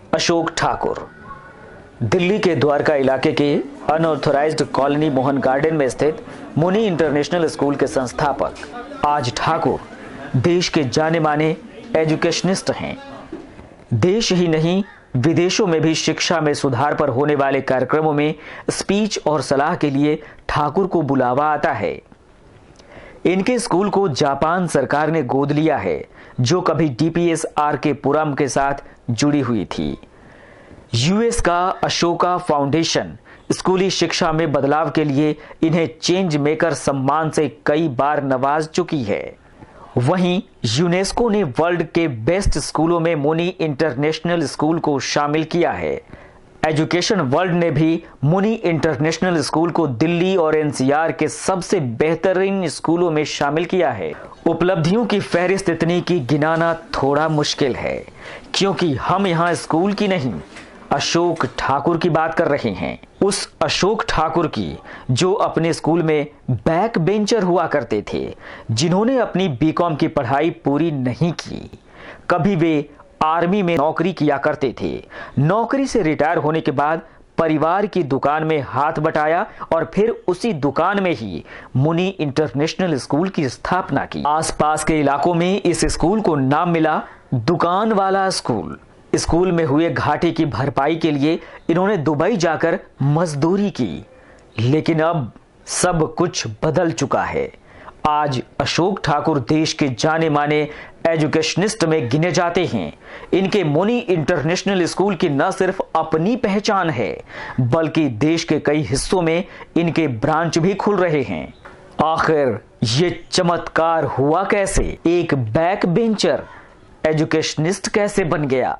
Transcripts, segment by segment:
अशोक ठाकुर दिल्ली के द्वारका इलाके के अनऑथराइज्ड कॉलोनी मोहन गार्डन में स्थित मुनि इंटरनेशनल स्कूल के संस्थापक आज ठाकुर देश के जाने माने एजुकेशनिस्ट हैं। देश ही नहीं विदेशों में भी शिक्षा में सुधार पर होने वाले कार्यक्रमों में स्पीच और सलाह के लिए ठाकुर को बुलावा आता है। इनके स्कूल को जापान सरकार ने गोद लिया है, जो कभी DPSR के पुरम के साथ जुड़ी हुई थी। यूएस का अशोका फाउंडेशन स्कूली शिक्षा में बदलाव के लिए इन्हें चेंज मेकर सम्मान से कई बार नवाज चुकी है। वहीं यूनेस्को ने वर्ल्ड के बेस्ट स्कूलों में मुनि इंटरनेशनल स्कूल को शामिल किया है। एजुकेशन वर्ल्ड ने भी मुनि इंटरनेशनल स्कूल को दिल्ली और NCR के सबसे बेहतरीन स्कूलों में शामिल किया है। उपलब्धियों की फहरिस्त इतनी कि गिनाना थोड़ा मुश्किल है, क्योंकि हम यहाँ स्कूल की नहीं अशोक ठाकुर की बात कर रहे हैं। उस अशोक ठाकुर की जो अपने स्कूल में बैक बेंचर हुआ करते थे, जिन्होंने अपनी BCom की पढ़ाई पूरी नहीं की। कभी वे आर्मी में नौकरी किया करते थे। नौकरी से रिटायर होने के बाद परिवार की दुकान में हाथ बटाया और फिर उसी दुकान में ही मुनि इंटरनेशनल स्कूल की स्थापना की। आसपास के इलाकों में इस स्कूल को नाम मिला दुकान वाला स्कूल। स्कूल में हुए घाटे की भरपाई के लिए इन्होंने दुबई जाकर मजदूरी की, लेकिन अब सब कुछ बदल चुका है। आज अशोक ठाकुर देश के जाने माने एजुकेशनिस्ट में गिने जाते हैं। इनके मुनि इंटरनेशनल स्कूल की न सिर्फ अपनी पहचान है, बल्कि देश के कई हिस्सों में इनके ब्रांच भी खुल रहे हैं। आखिर ये चमत्कार हुआ कैसे? एक बैक बेंचर एजुकेशनिस्ट कैसे बन गया?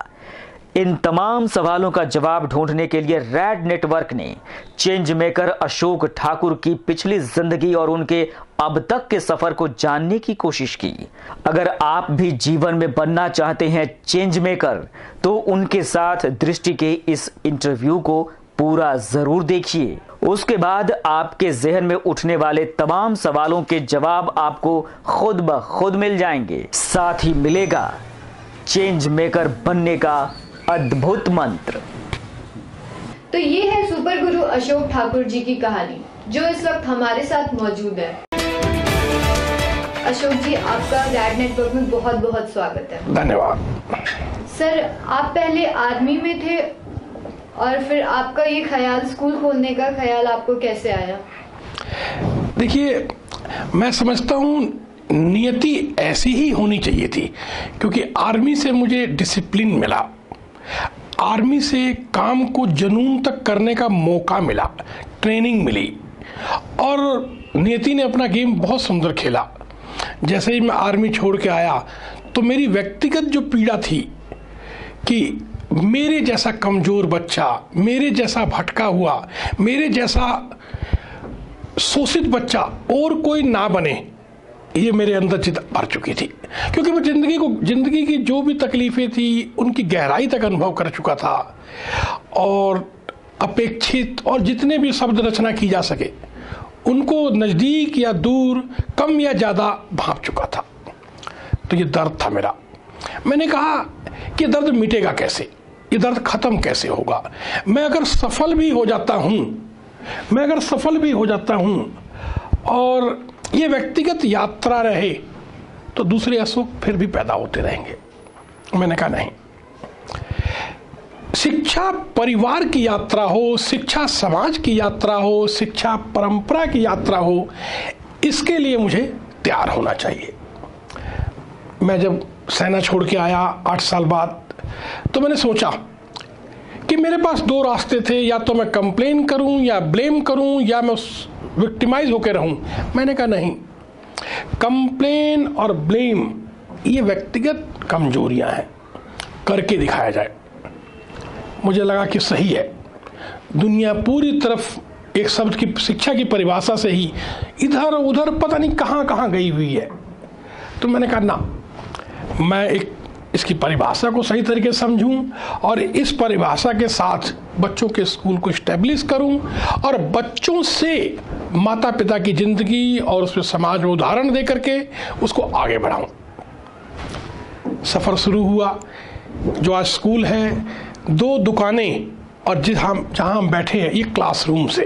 इन तमाम सवालों का जवाब ढूंढने के लिए रैड नेटवर्क ने चेंज मेकर अशोक ठाकुर की पिछली जिंदगी और उनके अब तक के सफर को जानने की कोशिश की। अगर आप भी जीवन में बनना चाहते हैं चेंज मेकर, तो उनके साथ दृष्टि के इस इंटरव्यू को पूरा जरूर देखिए। उसके बाद आपके जहन में उठने वाले तमाम सवालों के जवाब आपको खुद ब खुद मिल जाएंगे। साथ ही मिलेगा चेंज मेकर बनने का अद्भुत मंत्र। तो ये है सुपर गुरु अशोक ठाकुर जी की कहानी, जो इस वक्त हमारे साथ मौजूद है। अशोक जी, आपका रैड नेटवर्क में बहुत बहुत स्वागत है। धन्यवाद। सर, आप पहले आर्मी में थे और फिर आपका ये ख्याल स्कूल खोलने का ख्याल आपको कैसे आया? देखिए, मैं समझता हूँ नियति ऐसी ही होनी चाहिए थी, क्योंकि आर्मी से मुझे डिसिप्लिन मिला, आर्मी से काम को जुनून तक करने का मौका मिला, ट्रेनिंग मिली और नियति ने अपना गेम बहुत सुंदर खेला। जैसे ही मैं आर्मी छोड़ के आया तो मेरी व्यक्तिगत जो पीड़ा थी कि मेरे जैसा कमजोर बच्चा, मेरे जैसा भटका हुआ, मेरे जैसा शोषित बच्चा और कोई ना बने, ये मेरे अंदर चित भर चुकी थी। क्योंकि मैं जिंदगी की जो भी तकलीफें थी उनकी गहराई तक अनुभव कर चुका था और अपेक्षित और जितने भी शब्द रचना की जा सके उनको नज़दीक या दूर, कम या ज़्यादा भांप चुका था। तो ये दर्द था मेरा। मैंने कहा कि दर्द मिटेगा कैसे, ये दर्द खत्म कैसे होगा? मैं अगर सफल भी हो जाता हूँ और ये व्यक्तिगत यात्रा रहे तो दूसरे अशोक फिर भी पैदा होते रहेंगे। मैंने कहा नहीं, शिक्षा परिवार की यात्रा हो, शिक्षा समाज की यात्रा हो, शिक्षा परंपरा की यात्रा हो, इसके लिए मुझे तैयार होना चाहिए। मैं जब सेना छोड़ के आया 8 साल बाद, तो मैंने सोचा कि मेरे पास 2 रास्ते थे, या तो मैं कंप्लेन करूं या ब्लेम करूं या मैं विक्टिमाइज होकर रहूं। मैंने कहा नहीं, कंप्लेन और ब्लेम ये व्यक्तिगत कमजोरियां हैं, करके दिखाया जाए। मुझे लगा कि सही है। दुनिया पूरी तरफ एक शब्द की शिक्षा की परिभाषा से ही इधर उधर पता नहीं कहां कहां गई हुई है। तो मैंने कहा ना, मैं इसकी परिभाषा को सही तरीके से समझूं और इस परिभाषा के साथ बच्चों के स्कूल को स्टैब्लिश करूं और बच्चों से माता पिता की जिंदगी और उसमें समाज में उदाहरण दे करके उसको आगे बढ़ाऊं। सफर शुरू हुआ। जो आज स्कूल है, दो दुकानें और जहां हम बैठे हैं ये क्लासरूम से।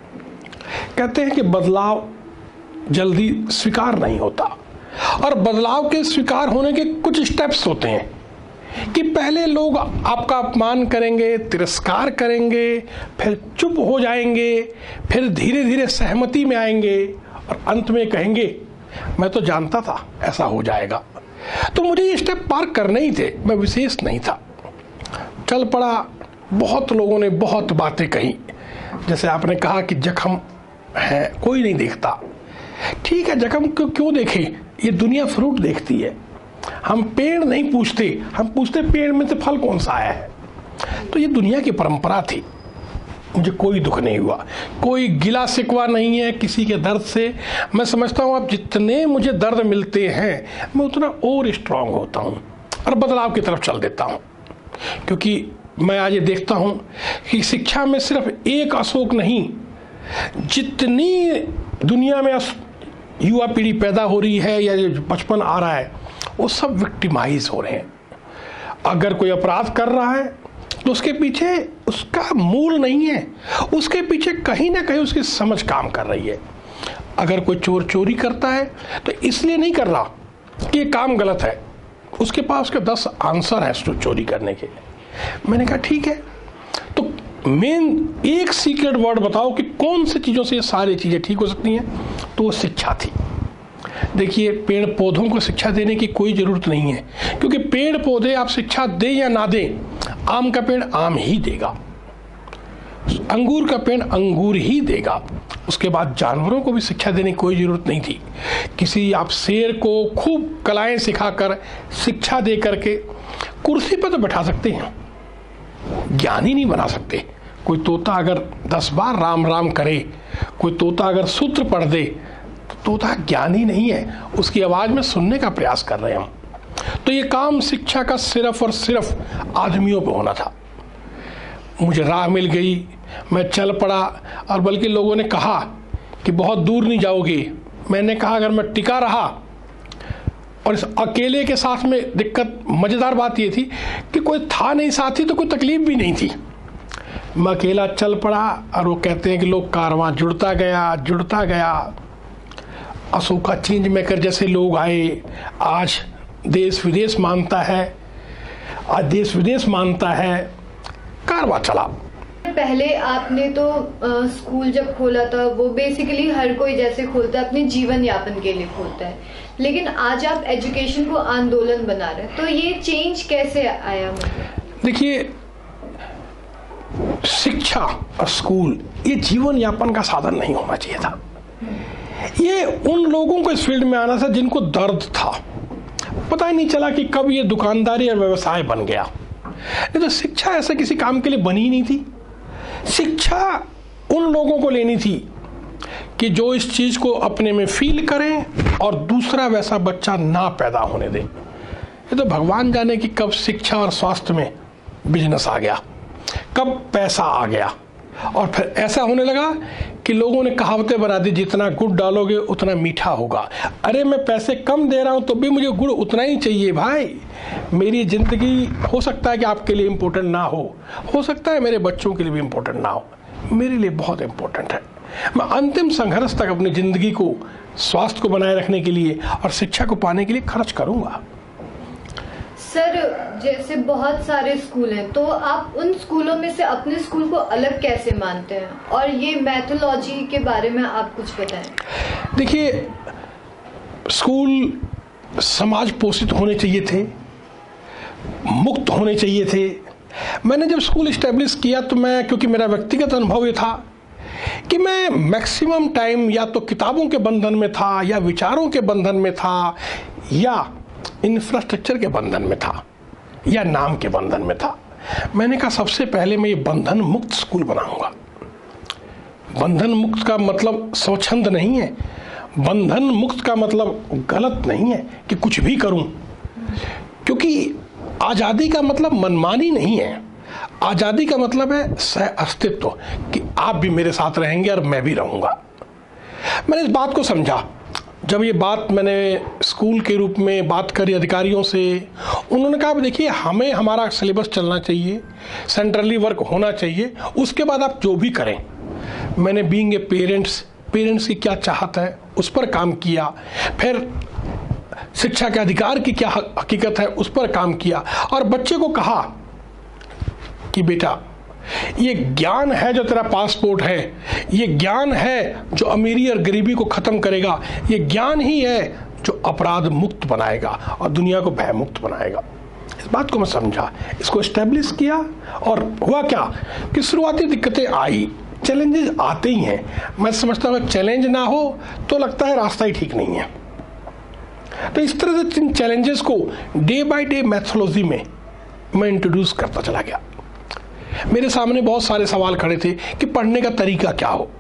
कहते हैं कि बदलाव जल्दी स्वीकार नहीं होता, और बदलाव के स्वीकार होने के कुछ स्टेप्स होते हैं कि पहले लोग आपका अपमान करेंगे, तिरस्कार करेंगे, फिर चुप हो जाएंगे, फिर धीरे धीरे सहमति में आएंगे और अंत में कहेंगे मैं तो जानता था ऐसा हो जाएगा। तो मुझे ये स्टेप पार करने ही थे, मैं विशेष नहीं था। चल पड़ा, बहुत लोगों ने बहुत बातें कही, जैसे आपने कहा कि जख्म है कोई नहीं देखता। ठीक है, जख्म क्यों देखे, ये दुनिया फ्रूट देखती है। हम पेड़ नहीं पूछते, हम पूछते पेड़ में से फल कौन सा आया है। तो ये दुनिया की परंपरा थी। मुझे कोई दुख नहीं हुआ, कोई गिला शिकवा नहीं है किसी के दर्द से। मैं समझता हूँ अब जितने मुझे दर्द मिलते हैं मैं उतना और स्ट्रांग होता हूँ और बदलाव की तरफ चल देता हूँ। क्योंकि मैं आज ये देखता हूँ कि शिक्षा में सिर्फ एक अशोक नहीं, जितनी दुनिया में युवा पीढ़ी पैदा हो रही है या जो बचपन आ रहा है वो सब विक्टिमाइज हो रहे हैं। अगर कोई अपराध कर रहा है तो उसके पीछे उसका मूल नहीं है, उसके पीछे कहीं ना कहीं उसकी समझ काम कर रही है। अगर कोई चोर चोरी करता है तो इसलिए नहीं कर रहा कि ये काम गलत है, उसके पास उसके 10 आंसर हैं चोरी करने के। मैंने कहा ठीक है, तो मेन एक सीक्रेट वर्ड बताओ कि कौन सी चीज़ों से ये सारी चीज़ें ठीक हो सकती हैं। तो वो शिक्षा थी। देखिए, पेड़ पौधों को शिक्षा देने की कोई ज़रूरत नहीं है, क्योंकि पेड़ पौधे आप शिक्षा दें या ना दें, आम का पेड़ आम ही देगा, अंगूर का पेड़ अंगूर ही देगा। उसके बाद जानवरों को भी शिक्षा देने की कोई ज़रूरत नहीं थी। किसी आप शेर को खूब कलाएं सिखाकर, शिक्षा दे करके कुर्सी पर तो बैठा सकते हैं, ज्ञानी नहीं बना सकते। कोई तोता अगर 10 बार राम राम करे, कोई तोता अगर सूत्र पढ़ दे, तो तोता ज्ञानी नहीं है, उसकी आवाज़ में सुनने का प्रयास कर रहे हैं हम। तो ये काम शिक्षा का सिर्फ और सिर्फ आदमियों पे होना था। मुझे राह मिल गई, मैं चल पड़ा, और बल्कि लोगों ने कहा कि बहुत दूर नहीं जाओगे। मैंने कहा अगर मैं टिका रहा, और इस अकेले के साथ में दिक्कत, मज़ेदार बात ये थी कि कोई था नहीं साथी, तो कोई तकलीफ भी नहीं थी। मैं अकेला चल पड़ा, और वो कहते हैं कि लोग कारवां जुड़ता गया। अशोका चेंज मेकर जैसे लोग आए, आज देश विदेश मानता है, कारवां चला। पहले आपने तो स्कूल जब खोला था वो बेसिकली हर कोई जैसे खोलता है अपने जीवन यापन के लिए खोलता है, लेकिन आज आप एजुकेशन को आंदोलन बना रहे हैं, तो ये चेंज कैसे आया? मतलब देखिए, शिक्षा और स्कूल ये जीवन यापन का साधन नहीं होना चाहिए था। ये उन लोगों को इस फील्ड में आना था जिनको दर्द था। पता ही नहीं चला कि कब ये दुकानदारी और व्यवसाय बन गया। नहीं तो शिक्षा ऐसा किसी काम के लिए बनी ही नहीं थी। शिक्षा उन लोगों को लेनी थी कि जो इस चीज को अपने में फील करें और दूसरा वैसा बच्चा ना पैदा होने दें। ये तो भगवान जाने कि कब शिक्षा और स्वास्थ्य में बिजनेस आ गया, कब पैसा आ गया, और फिर ऐसा होने लगा कि लोगों ने कहावतें बना दी, जितना गुड़ डालोगे उतना मीठा होगा। अरे मैं पैसे कम दे रहा हूं तो भी मुझे गुड़ उतना ही चाहिए भाई। मेरी जिंदगी हो सकता है कि आपके लिए इम्पोर्टेंट ना हो सकता है मेरे बच्चों के लिए भी इम्पोर्टेंट ना हो, मेरे लिए बहुत इम्पोर्टेंट है। मैं अंतिम संघर्ष तक अपनी जिंदगी को, स्वास्थ्य को बनाए रखने के लिए और शिक्षा को पाने के लिए खर्च करूंगा। सर, जैसे बहुत सारे स्कूल हैं, तो आप उन स्कूलों में से अपने स्कूल को अलग कैसे मानते हैं, और ये मैथोलॉजी के बारे में आप कुछ बताएं। देखिए, स्कूल समाज पोषित होने चाहिए थे, मुक्त होने चाहिए थे। मैंने जब स्कूल इस्टेब्लिश किया तो मैं, क्योंकि मेरा व्यक्तिगत अनुभव ये था कि मैं मैक्सिमम टाइम या तो किताबों के बंधन में था, या विचारों के बंधन में था, या इंफ्रास्ट्रक्चर के बंधन में था, या नाम के बंधन में था। मैंने कहा सबसे पहले मैं ये बंधन मुक्त स्कूल बनाऊंगा। बंधन मुक्त का मतलब स्वच्छंद नहीं है, बंधन मुक्त का मतलब गलत नहीं है कि कुछ भी करूं, क्योंकि आज़ादी का मतलब मनमानी नहीं है। आज़ादी का मतलब है सह अस्तित्व, कि आप भी मेरे साथ रहेंगे और मैं भी रहूंगा। मैंने इस बात को समझा। जब ये बात मैंने स्कूल के रूप में बात करी अधिकारियों से, उन्होंने कहा देखिए हमें हमारा सिलेबस चलना चाहिए, सेंट्रली वर्क होना चाहिए, उसके बाद आप जो भी करें। मैंने बीइंग ए पेरेंट्स की क्या चाहत है उस पर काम किया, फिर शिक्षा के अधिकार की क्या हकीकत है उस पर काम किया, और बच्चे को कहा कि बेटा ये ज्ञान है जो तेरा पासपोर्ट है, ये ज्ञान है जो अमीरी और गरीबी को खत्म करेगा, ये ज्ञान ही है जो अपराध मुक्त बनाएगा और दुनिया को भय मुक्त बनाएगा। इस बात को मैं समझा, इसको एस्टेब्लिश किया, और हुआ क्या कि शुरुआती दिक्कतें आई, चैलेंजेस आते ही हैं। मैं समझता हूँ चैलेंज ना हो तो लगता है रास्ता ही ठीक नहीं है। तो इस तरह से इन चैलेंजेस को डे बाय डे मैथोलॉजी में मैं इंट्रोड्यूस करता चला गया। मेरे सामने बहुत सारे सवाल खड़े थे कि पढ़ने का तरीका क्या हो,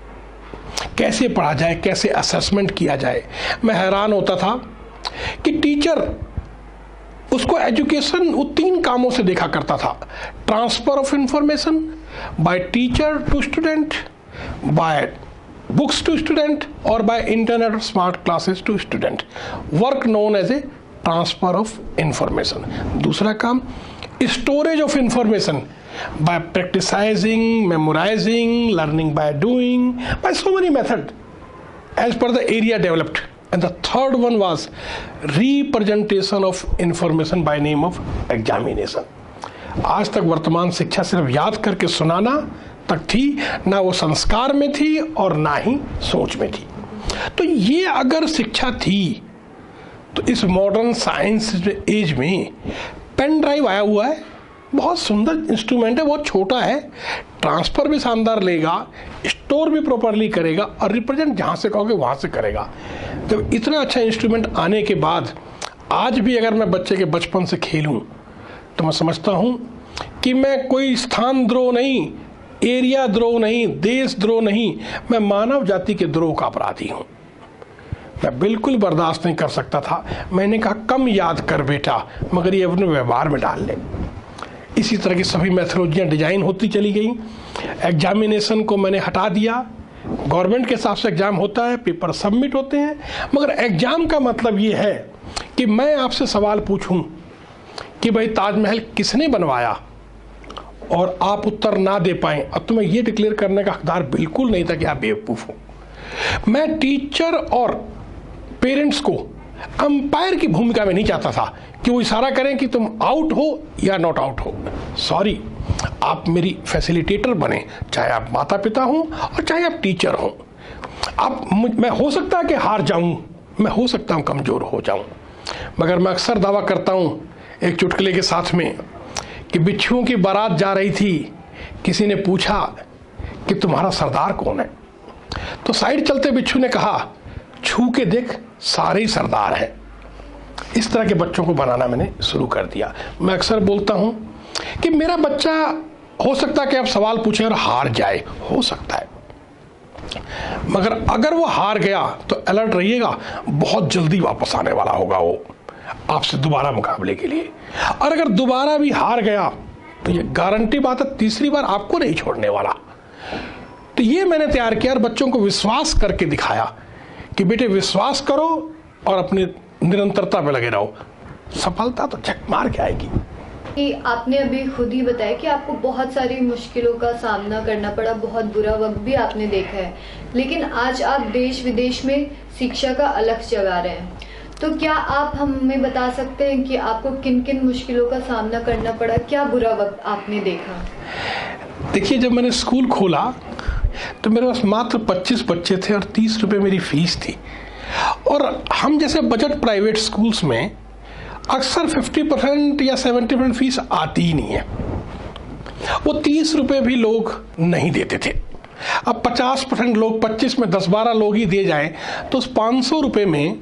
कैसे पढ़ा जाए, कैसे असेसमेंट किया जाए। मैं हैरान होता था कि टीचर उसको एजुकेशन वो 3 कामों से देखा करता था: transfer of information by teacher to student, by books to student, और बाय इंटरनेट और smart classes to student. Work known as a transfer of information. दूसरा काम storage of information by practicing, memorizing, learning by doing, by so many methods as per the area developed. And the third one was representation of information by name of examination. आज तक वर्तमान शिक्षा सिर्फ याद करके सुनाना तक थी, ना वो संस्कार में थी और ना ही सोच में थी। तो ये अगर शिक्षा थी तो इस मॉडर्न साइंस एज में पेन ड्राइव आया हुआ है, बहुत सुंदर इंस्ट्रूमेंट है, बहुत छोटा है, ट्रांसफर भी शानदार लेगा, स्टोर भी प्रॉपरली करेगा, और रिप्रेजेंट जहाँ से कहोगे वहाँ से करेगा। जब इतना अच्छा इंस्ट्रूमेंट आने के बाद आज भी अगर मैं बच्चे के बचपन से खेलूँ तो मैं समझता हूँ कि मैं कोई स्थान द्रोह नहीं, एरिया द्रोह नहीं, देश द्रोह नहीं, मैं मानव जाति के द्रोह का अपराधी हूँ। मैं बिल्कुल बर्दाश्त नहीं कर सकता था। मैंने कहा कम याद कर बेटा, मगर ये अपने व्यवहार में डाल ले। इसी तरह की सभी मैथोलॉजियाँ डिजाइन होती चली गई। एग्जामिनेशन को मैंने हटा दिया। गवर्नमेंट के हिसाब से एग्जाम होता है, पेपर सबमिट होते हैं, मगर एग्जाम का मतलब ये है कि मैं आपसे सवाल पूछूं कि भाई ताजमहल किसने बनवाया, और आप उत्तर ना दे पाएं, अब तो मैं ये डिक्लेयर करने का हकदार बिल्कुल नहीं था कि आप बेवकूफ़ हो। मैं टीचर और पेरेंट्स को अंपायर की भूमिका में नहीं चाहता था कि वो इशारा करें कि तुम आउट हो या नॉट आउट हो। सॉरी, आप मेरी फैसिलिटेटर बने, चाहे आप माता पिता हों और चाहे आप टीचर हों। मैं हो सकता है कि हार जाऊं, मैं हो सकता हूं कमज़ोर हो जाऊं, मगर मैं अक्सर दावा करता हूं एक चुटकुले के साथ में कि बिच्छुओं की बारात जा रही थी, किसी ने पूछा कि तुम्हारा सरदार कौन है, तो साइड चलते बिच्छू ने कहा छू के देख सारे ही सरदार हैं। इस तरह के बच्चों को बनाना मैंने शुरू कर दिया। मैं अक्सर बोलता हूं कि मेरा बच्चा हो सकता है कि आप सवाल पूछें और हार जाए, हो सकता है, मगर अगर वो हार गया तो अलर्ट रहिएगा, बहुत जल्दी वापस आने वाला होगा वो आपसे दोबारा मुकाबले के लिए। और अगर दोबारा भी हार गया तो ये गारंटी बात है तीसरी बार आपको नहीं छोड़ने वाला। तो ये मैंने तैयार किया और बच्चों को विश्वास करके दिखाया कि बेटे विश्वास करो और अपनी निरंतरता पे लगे रहो, सफलता तो झक मार के आएगी। कि आपने अभी खुद ही बताया कि आपको बहुत सारी मुश्किलों का सामना करना पड़ा, बहुत बुरा वक्त भी आपने देखा है, लेकिन आज आप देश विदेश में शिक्षा का अलख जगा रहे हैं। तो क्या आप हमें बता सकते हैं कि आपको किन किन मुश्किलों का सामना करना पड़ा, क्या बुरा वक्त आपने देखा? देखिए, जब मैंने स्कूल खोला तो मेरे पास मात्र 25 बच्चे थे और 30 रुपये मेरी फीस थी। और हम जैसे बजट प्राइवेट स्कूल्स में अक्सर 50% या 70% फीस आती ही नहीं है, वो 30 रुपये भी लोग नहीं देते थे। अब 50% लोग 25 में 10-12 लोग ही दे जाएं तो उस 500 रुपये में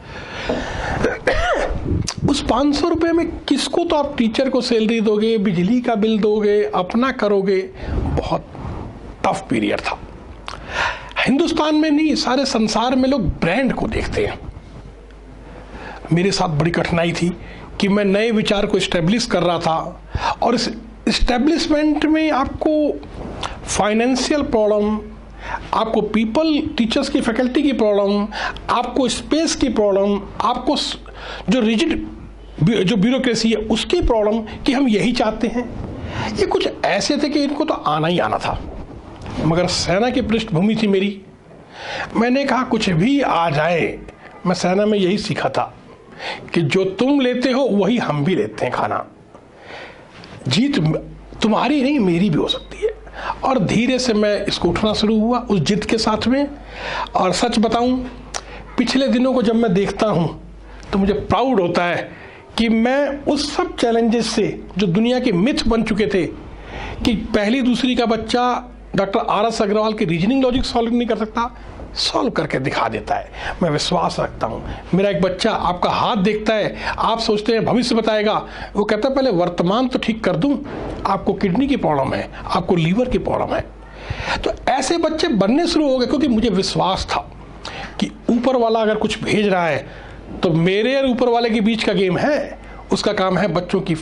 किसको तो आप टीचर को सैलरी दोगे, बिजली का बिल दोगे, अपना करोगे। बहुत टफ पीरियड था। हिंदुस्तान में नहीं, सारे संसार में लोग ब्रांड को देखते हैं। मेरे साथ बड़ी कठिनाई थी कि मैं नए विचार को एस्टेब्लिश कर रहा था और इस एस्टेब्लिशमेंट में आपको फाइनेंशियल प्रॉब्लम, आपको पीपल, टीचर्स की, फैकल्टी की प्रॉब्लम, आपको स्पेस की प्रॉब्लम, आपको जो रिजिड जो ब्यूरोक्रेसी है उसकी प्रॉब्लम, कि हम यही चाहते हैं। ये कुछ ऐसे थे कि इनको तो आना ही आना था, मगर सेना की पृष्ठभूमि थी मेरी। मैंने कहा कुछ भी आ जाए, मैं सेना में यही सीखा था कि जो तुम लेते हो वही हम भी लेते हैं खाना। जीत तुम्हारी नहीं मेरी भी हो सकती है। और धीरे से मैं इसको उठना शुरू हुआ उस जिद के साथ में। और सच बताऊं, पिछले दिनों को जब मैं देखता हूं तो मुझे प्राउड होता है कि मैं उस सब चैलेंजेस से जो दुनिया के मिथ बन चुके थे कि पहली दूसरी का बच्चा डॉक्टर RS अग्रवाल की रीजनिंग लॉजिक सॉल्व नहीं कर सकता, सॉल्व करके दिखा देता है। मैं विश्वास रखता हूँ। मेरा एक बच्चा आपका हाथ देखता है, आप सोचते हैं भविष्य बताएगा, वो कहता है पहले वर्तमान तो ठीक कर दूं, आपको किडनी की प्रॉब्लम है, आपको लीवर की प्रॉब्लम है। तो ऐसे बच्चे बनने शुरू हो गए, क्योंकि मुझे विश्वास था कि ऊपर वाला अगर कुछ भेज रहा है तो मेरे और ऊपर वाले के बीच का गेम है। उसका काम है बच्चों की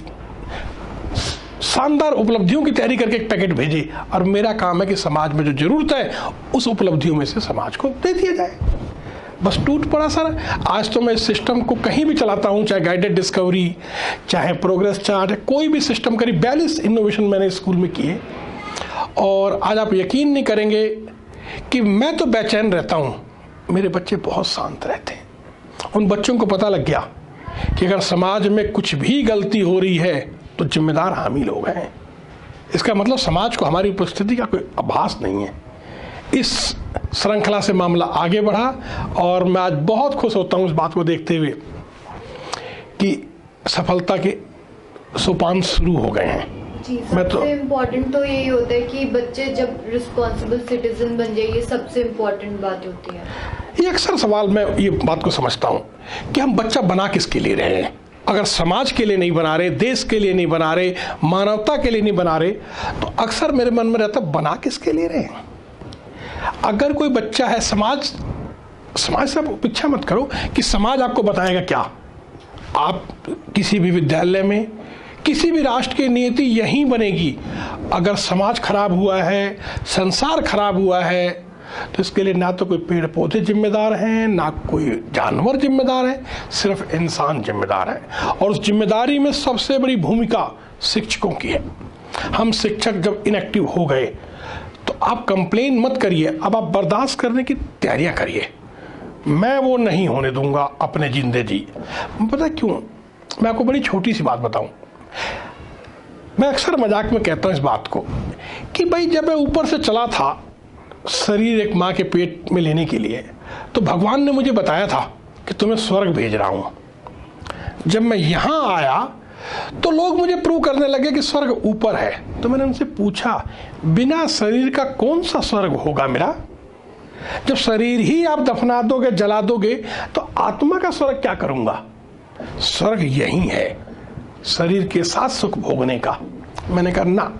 शानदार उपलब्धियों की तैयारी करके एक पैकेट भेजे, और मेरा काम है कि समाज में जो जरूरत है उस उपलब्धियों में से समाज को दे दिया जाए। बस टूट पड़ा सर। आज तो मैं इस सिस्टम को कहीं भी चलाता हूं, चाहे गाइडेड डिस्कवरी, चाहे प्रोग्रेस चार्ट, कोई भी सिस्टम, करीब 42 इनोवेशन मैंने स्कूल में किए। और आज आप यकीन नहीं करेंगे कि मैं तो बेचैन रहता हूं, मेरे बच्चे बहुत शांत रहते हैं। उन बच्चों को पता लग गया कि अगर समाज में कुछ भी गलती हो रही है तो जिम्मेदार हम ही लोग हैं। इसका मतलब समाज को हमारी उपस्थिति का कोई आभास नहीं है। इस श्रृंखला से मामला आगे बढ़ा और मैं आज बहुत खुश होता हूं इस बात को देखते हुए कि सफलता के सोपान शुरू हो गए हैं। जी, सबसे इम्पोर्टेंट तो यही होता है कि बच्चे जब रिस्पॉन्सिबल सिटीजन बन जाए, ये सबसे इम्पोर्टेंट बात होती है। ये अक्सर सवाल, मैं ये बात को समझता हूँ कि हम बच्चा बना किसके लिए रहे हैं। अगर समाज के लिए नहीं बना रहे, देश के लिए नहीं बना रहे, मानवता के लिए नहीं बना रहे, तो अक्सर मेरे मन में रहता बना किसके लिए रहे हैं। अगर कोई बच्चा है, समाज से आप अपेक्षा मत करो कि समाज आपको बताएगा क्या। आप किसी भी विद्यालय में, किसी भी राष्ट्र की नीति यही बनेगी। अगर समाज खराब हुआ है, संसार खराब हुआ है, तो इसके लिए ना तो कोई पेड़ पौधे जिम्मेदार हैं, ना कोई जानवर जिम्मेदार है, सिर्फ इंसान जिम्मेदार है। और उस जिम्मेदारी में सबसे बड़ी भूमिका शिक्षकों की है। हम शिक्षक जब इनएक्टिव हो गए तो आप कंप्लेन मत करिए, अब आप बर्दाश्त करने की तैयारियां करिए। मैं वो नहीं होने दूंगा अपने जिंदे जी। पता क्यों? मैं आपको बड़ी छोटी सी बात बताऊं। मैं अक्सर मजाक में कहता हूं इस बात को कि भाई जब मैं ऊपर से चला था शरीर एक माँ के पेट में लेने के लिए, तो भगवान ने मुझे बताया था कि तुम्हें स्वर्ग भेज रहा हूं। जब मैं यहां आया तो लोग मुझे प्रूव करने लगे कि स्वर्ग ऊपर है। तो मैंने उनसे पूछा, बिना शरीर का कौन सा स्वर्ग होगा मेरा? जब शरीर ही आप दफना दोगे, जला दोगे, तो आत्मा का स्वर्ग क्या करूंगा? स्वर्ग यही है, शरीर के साथ सुख भोगने का। मैंने कहा ना,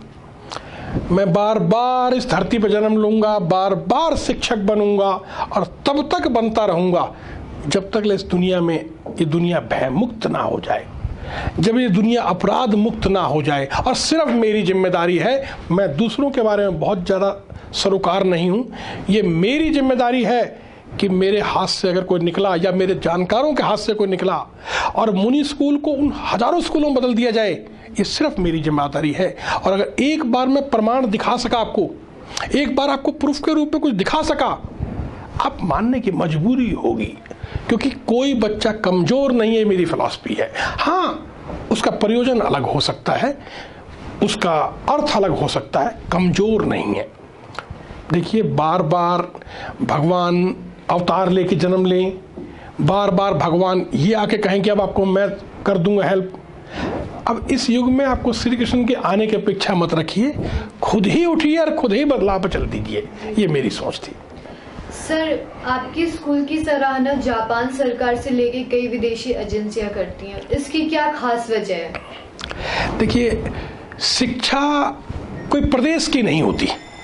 मैं बार बार इस धरती पर जन्म लूंगा, बार बार शिक्षक बनूंगा और तब तक बनता रहूंगा जब तक इस दुनिया में ये दुनिया भय मुक्त ना हो जाए, जब ये दुनिया अपराध मुक्त ना हो जाए। और सिर्फ मेरी जिम्मेदारी है, मैं दूसरों के बारे में बहुत ज़्यादा सरोकार नहीं हूँ। ये मेरी जिम्मेदारी है कि मेरे हाथ से अगर कोई निकला या मेरे जानकारों के हाथ से कोई निकला और मुनि स्कूल को उन हजारों स्कूलों में बदल दिया जाए, ये सिर्फ मेरी जिम्मेदारी है। और अगर एक बार मैं प्रमाण दिखा सका आपको, एक बार आपको प्रूफ के रूप में कुछ दिखा सका, आप मानने की मजबूरी होगी, क्योंकि कोई बच्चा कमजोर नहीं है, मेरी फिलॉसफी है। हाँ, उसका प्रयोजन अलग हो सकता है, उसका अर्थ अलग हो सकता है, कमजोर नहीं है। देखिए, बार बार भगवान अवतार लेके जन्म लें, बार बार भगवान ये आके कहें कि अब आपको मैं कर दूंगा हेल्प। अब इस युग में आपको श्री कृष्ण के आने की अपेक्षा मत रखिए, खुद ही उठिए और खुद ही बदलाव पर चल दीजिए। ये मेरी सोच थी। सर, आपके स्कूल की सराहना जापान सरकार से लेके कई विदेशी एजेंसियां करती हैं, इसकी क्या खास वजह है? देखिए, शिक्षा कोई प्रदेश की नहीं होती।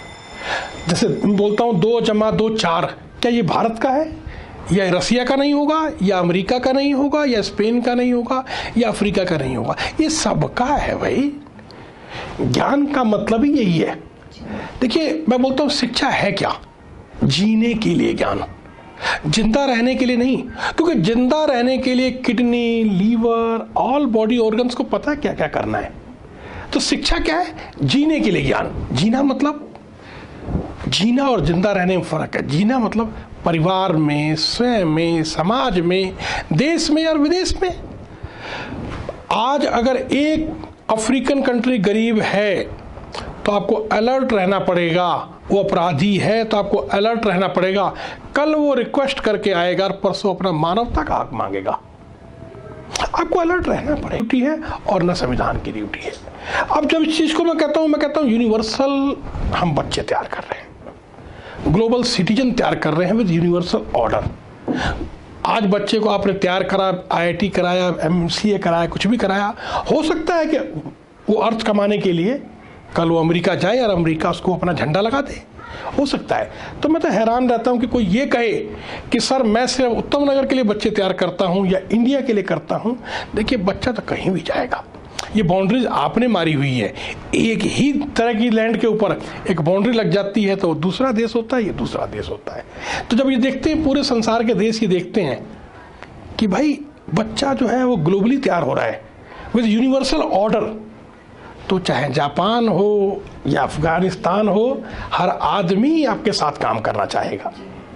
जैसे बोलता हूं 2 + 2 4, क्या ये भारत का है, या रसिया का नहीं होगा, या अमेरिका का नहीं होगा, या स्पेन का नहीं होगा, या अफ्रीका का नहीं होगा, ये सबका है भाई। ज्ञान का मतलब ही यही है। देखिए, मैं बोलता हूं शिक्षा है क्या? जीने के लिए ज्ञान, जिंदा रहने के लिए नहीं। क्योंकि जिंदा रहने के लिए kidney, liver, all body organs को पता है क्या क्या करना है। तो शिक्षा क्या है? जीने के लिए ज्ञान। जीना मतलब, जीना और जिंदा रहने में फर्क है। जीना मतलब परिवार में, स्वयं में, समाज में, देश में और विदेश में। आज अगर एक अफ्रीकन कंट्री गरीब है तो आपको अलर्ट रहना पड़ेगा, वो अपराधी है तो आपको अलर्ट रहना पड़ेगा। कल वो रिक्वेस्ट करके आएगा और परसों अपना मानवता का हक मांगेगा, आपको अलर्ट रहना पड़ेगा। ड्यूटी है और न संविधान की ड्यूटी है। अब जब इस चीज को मैं कहता हूँ यूनिवर्सल हम बच्चे तैयार कर रहे हैं, ग्लोबल सिटीजन तैयार कर रहे हैं विद यूनिवर्सल ऑर्डर। आज बच्चे को आपने तैयार करा, IIT कराया, MCA कराया, कुछ भी कराया, हो सकता है कि वो अर्थ कमाने के लिए कल वो अमेरिका जाए और अमेरिका उसको अपना झंडा लगा दे, हो सकता है। तो मैं तो हैरान रहता हूं कि कोई ये कहे कि सर मैं सिर्फ उत्तम नगर के लिए बच्चे तैयार करता हूं या इंडिया के लिए करता हूं। देखिए, बच्चा तो कहीं भी जाएगा। ये बाउंड्रीज आपने मारी हुई है। एक ही तरह की लैंड के ऊपर एक बाउंड्री लग जाती है तो दूसरा देश होता है, ये दूसरा देश होता है। तो जब ये देखते हैं, पूरे संसार के देश ये देखते हैं कि भाई बच्चा जो है वो ग्लोबली तैयार हो रहा है विद यूनिवर्सल ऑर्डर, तो चाहे जापान हो या अफगानिस्तान हो, हर आदमी आपके साथ काम करना चाहेगा।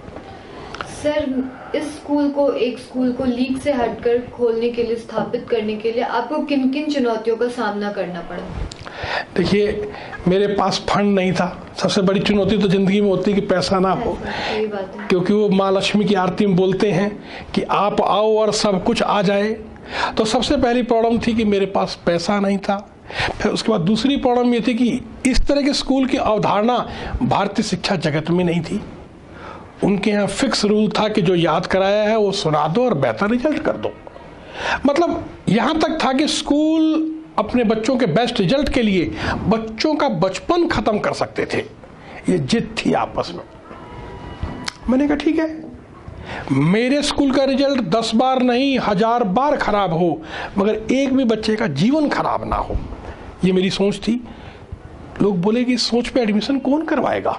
सर, इस स्कूल को लीग से हटकर खोलने के लिए, स्थापित करने के लिए आपको किन किन चुनौतियों का सामना करना पड़ा? देखिए, मेरे पास फंड नहीं था। सबसे बड़ी चुनौती तो जिंदगी में होती है कि पैसा ना हो। सही बात है। क्योंकि वो माँ लक्ष्मी की आरती में बोलते हैं कि आप आओ और सब कुछ आ जाए। तो सबसे पहली प्रॉब्लम थी कि मेरे पास पैसा नहीं था। फिर उसके बाद दूसरी प्रॉब्लम ये थी कि इस तरह के स्कूल की अवधारणा भारतीय शिक्षा जगत में नहीं थी। उनके यहाँ फिक्स रूल था कि जो याद कराया है वो सुना दो और बेहतर रिजल्ट कर दो। मतलब यहाँ तक था कि स्कूल अपने बच्चों के बेस्ट रिजल्ट के लिए बच्चों का बचपन खत्म कर सकते थे। ये जिद थी आपस में। मैंने कहा ठीक है, मेरे स्कूल का रिजल्ट 10 बार नहीं 1000 बार खराब हो, मगर एक भी बच्चे का जीवन खराब ना हो। ये मेरी सोच थी। लोग बोले कि इस सोच पे एडमिशन कौन करवाएगा?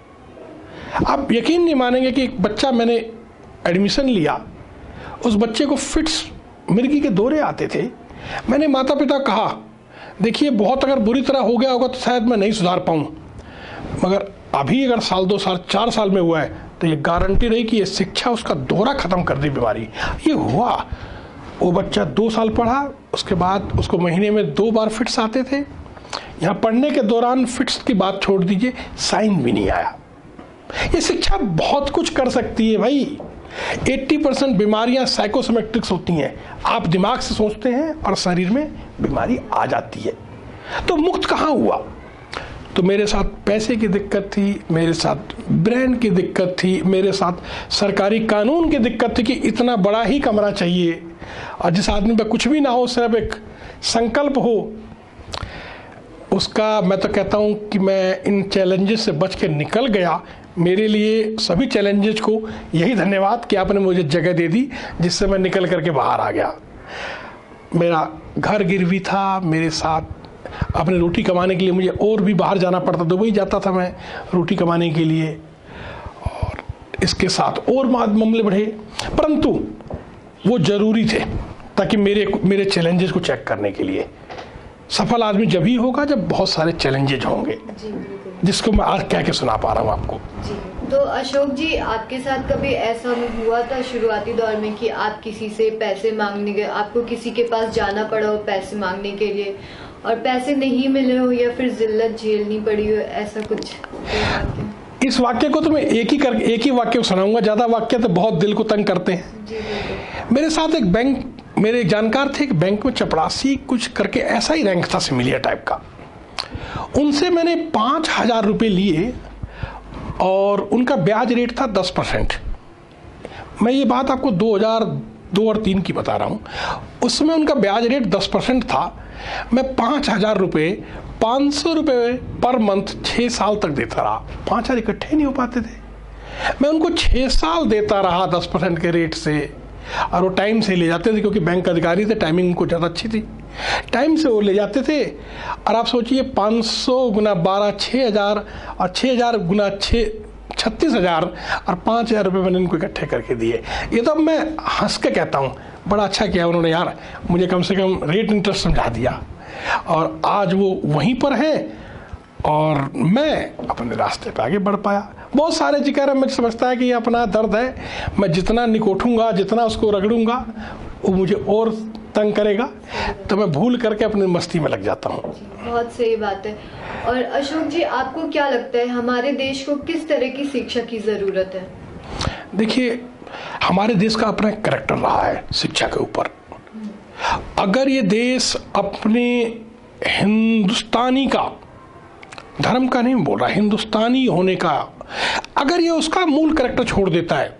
आप यकीन नहीं मानेंगे कि एक बच्चा, मैंने एडमिशन लिया, उस बच्चे को फिट्स, मिर्गी के दौरे आते थे। मैंने माता पिता कहा, देखिए बहुत अगर बुरी तरह हो गया होगा तो शायद मैं नहीं सुधार पाऊँ, मगर अभी अगर साल 2 साल 4 साल में हुआ है तो ये गारंटी रही कि ये शिक्षा उसका दौरा खत्म कर दी बीमारी। ये हुआ। वो बच्चा 2 साल पढ़ा, उसके बाद उसको महीने में 2 बार फिट्स आते थे। यहाँ पढ़ने के दौरान फिट्स की बात छोड़ दीजिए, साइन भी नहीं आया। ये शिक्षा बहुत कुछ कर सकती है भाई। 80% बीमारियां साइकोसोमेट्रिक्स होती हैं। आप दिमाग से सोचते हैं और शरीर में बीमारी आ जाती है। तो मुक्त कहाँ हुआ? तो मेरे साथ पैसे की दिक्कत थी, मेरे साथ ब्रांड की दिक्कत थी, मेरे साथ सरकारी कानून की दिक्कत थी कि इतना बड़ा ही कमरा चाहिए और जिस आदमी पे कुछ भी ना हो, सिर्फ एक संकल्प हो। उसका मैं तो कहता हूँ कि मैं इन चैलेंजेस से बच के निकल गया। मेरे लिए सभी चैलेंजेस को यही धन्यवाद कि आपने मुझे जगह दे दी, जिससे मैं निकल करके बाहर आ गया। मेरा घर गिरवी था, मेरे साथ अपने रोटी कमाने के लिए मुझे और भी बाहर जाना पड़ता। दुबई जाता था मैं रोटी कमाने के लिए, और इसके साथ और मामले बढ़े, परंतु वो जरूरी थे ताकि मेरे चैलेंजेस को चेक करने के लिए। सफल आदमी जब ही होगा जब बहुत सारे चैलेंजेस होंगे, जिसको मैं आज कह के सुना पा रहा हूँ आपको। जी। तो अशोक जी, आपके साथ कभी ऐसा हुआ था शुरुआती दौर में कि आप किसी से पैसे मांगने गए, आपको किसी के पास जाना पड़ा हो पैसे मांगने के लिए और पैसे नहीं मिले हो या फिर जिल्लत झेलनी पड़ी हो, ऐसा कुछ? इस वाक्य को तो मैं एक ही वाक्य सुनाऊंगा, ज्यादा वाक्य तो बहुत दिल को तंग करते हैं। जी। मेरे साथ मेरे एक जानकार थे, एक बैंक में चपरासी कुछ करके ऐसा ही रैंक था, सिमिलियर टाइप का। उनसे मैंने 5000 रुपये लिए और उनका ब्याज रेट था 10%। मैं ये बात आपको 2002 और 3 की बता रहा हूँ। उस समय उनका ब्याज रेट 10% था। मैं 5000 रुपये 500 रुपये पर मंथ 6 साल तक देता रहा। 5000 इकट्ठे नहीं हो पाते थे। मैं उनको 6 साल देता रहा 10% के रेट से, और वो टाइम से ले जाते थे क्योंकि बैंक अधिकारी थे, टाइमिंग उनको ज़्यादा अच्छी थी, टाइम से वो ले जाते थे। और आप सोचिए 500 गुना 12 6000 और 6000 गुना 6 36,000 और 5,000 रुपये मैंने इनको इकट्ठे करके दिए। ये तो मैं हंस के कहता हूँ, बड़ा अच्छा किया उन्होंने यार, मुझे कम से कम रेट इंटरेस्ट समझा दिया। और आज वो वहीं पर है और मैं अपने रास्ते पे आगे बढ़ पाया। बहुत सारे जिक्र मुझे समझता है कि ये अपना दर्द है, मैं जितना निकोठूंगा, जितना उसको रगड़ूंगा, वो मुझे और तंग करेगा, तो मैं भूल करके अपनी मस्ती में लग जाता हूँ। बहुत सही बात है। और अशोक जी, आपको क्या लगता है हमारे देश को किस तरह की शिक्षा की जरूरत है? देखिए, हमारे देश का अपना कैरेक्टर रहा है शिक्षा के ऊपर। अगर ये देश अपने हिंदुस्तानी का, धर्म का नहीं बोल रहा, हिंदुस्तानी होने का, अगर ये उसका मूल कैरेक्टर छोड़ देता है,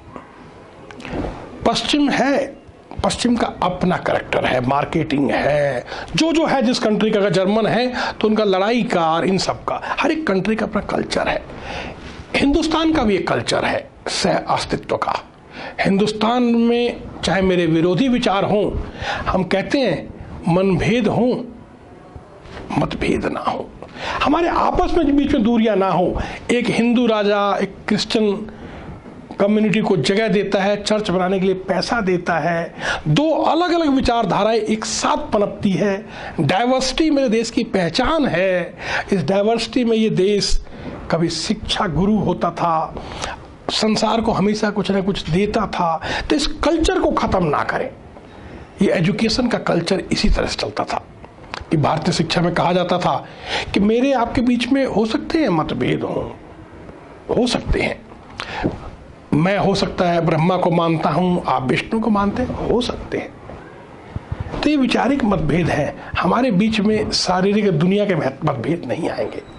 पश्चिम है, पश्चिम का अपना कैरेक्टर है, मार्केटिंग है, जो है जिस कंट्री का, अगर जर्मन है तो उनका लड़ाई का और इन सब का, हर एक कंट्री का अपना कल्चर है। हिंदुस्तान का भी एक कल्चर है सह अस्तित्व का। हिंदुस्तान में चाहे मेरे विरोधी विचार हों, हम कहते हैं मनभेद हों, मतभेद ना हो, हमारे आपस में बीच में दूरियां ना हो। एक हिंदू राजा एक क्रिश्चियन कम्युनिटी को जगह देता है, चर्च बनाने के लिए पैसा देता है, दो अलग अलग विचारधाराएं एक साथ पनपती है। डाइवर्सिटी मेरे देश की पहचान है। इस डाइवर्सिटी में ये देश कभी शिक्षा गुरु होता था, संसार को हमेशा कुछ ना कुछ देता था। तो इस कल्चर को खत्म ना करें। ये एजुकेशन का कल्चर इसी तरह से चलता था कि भारतीय शिक्षा में कहा जाता था कि मेरे आपके बीच में हो सकते हैं मतभेद हो सकते हैं, मैं हो सकता है ब्रह्मा को मानता हूं, आप विष्णु को मानते हैं, हो सकते हैं। तो ये वैचारिक मतभेद है, हमारे बीच में शारीरिक दुनिया के मतभेद नहीं आएंगे।